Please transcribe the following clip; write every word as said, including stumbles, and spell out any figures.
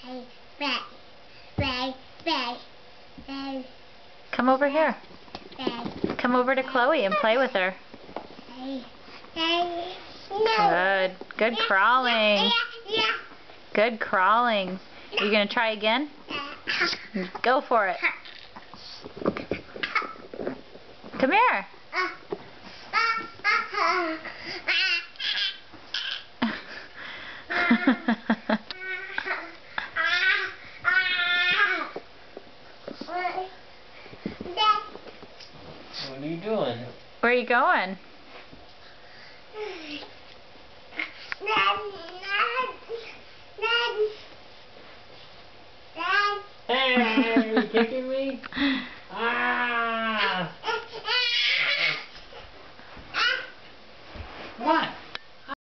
Come over here. Come over to Chloe and play with her. Good. Good crawling. Good crawling. Are you going to try again? Go for it. Come here.